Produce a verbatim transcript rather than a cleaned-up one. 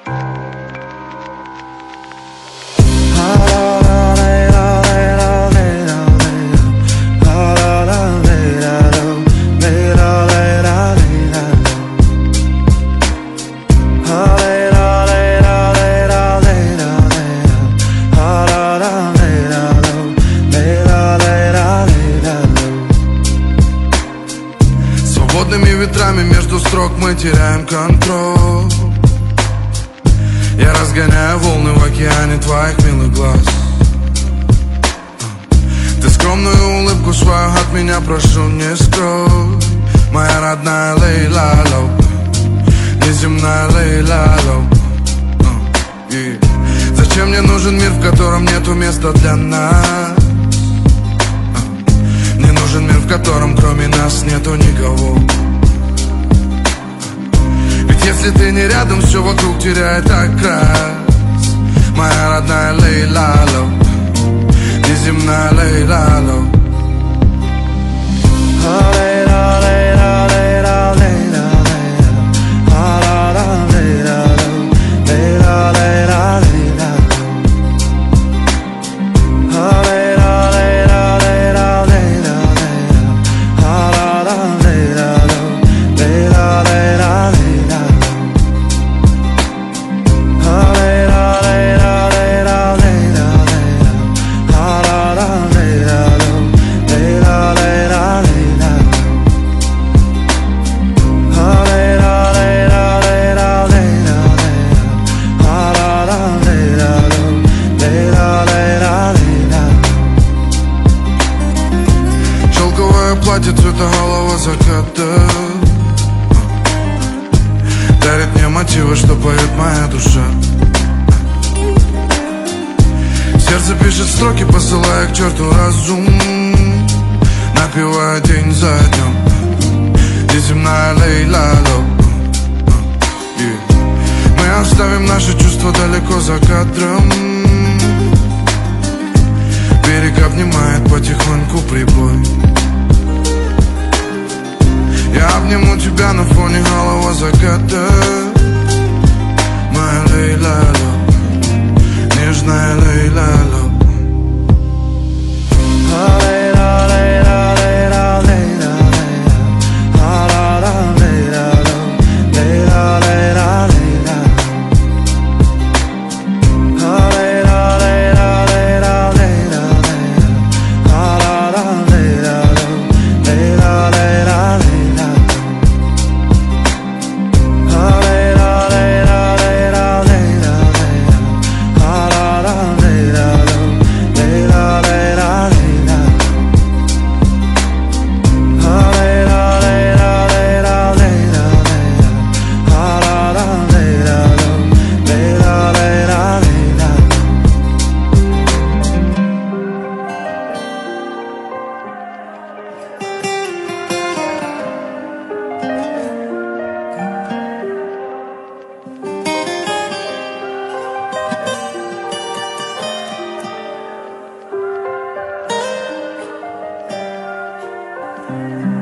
Свободными ветрами между строк мы теряем контроль. Я разгоняю волны в океане твоих милых глаз. Ты скромную улыбку свою от меня прошу не скрой. Моя родная Лейла Лоу, неземная Лейла Лоу. Зачем мне нужен мир, в котором нету места для нас? Мне нужен мир, в котором кроме нас нету никого. Ведь если ты не рядом, все вокруг теряет окрас. Моя родная Лейла Лоу, неземная Лейла Лоу. Лейла, Лейла, Лейла, Лейла, Лейла, Лейла, Лейла, Лейла, Лейла. Платье цвета голого заката дарит мне мотивы, что поет моя душа. Сердце пишет строки, посылая к черту разум, напевая день за днем. Неземная Лейла Лоу. Мы оставим наши чувства далеко за кадром. Берег обнимает потихоньку прибой. Я обниму тебя на фоне голого заката. Моя Лейла Лоу, нежная Лейла Лоу. Лейла, Лейла, Лейла, Лейла, Лейла, Лейла, Лейла, Лейла, Лейла. Thank you.